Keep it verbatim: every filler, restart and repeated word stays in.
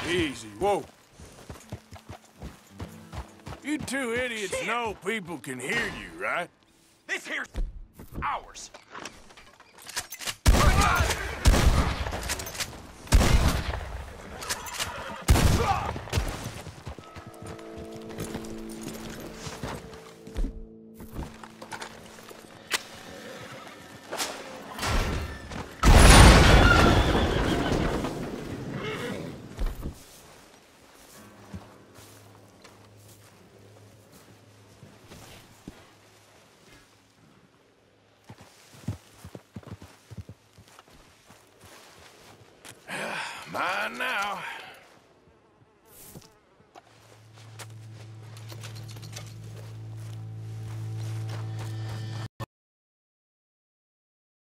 Easy. Whoa. You two idiots know people can hear you, right? This here's ours. Mine now.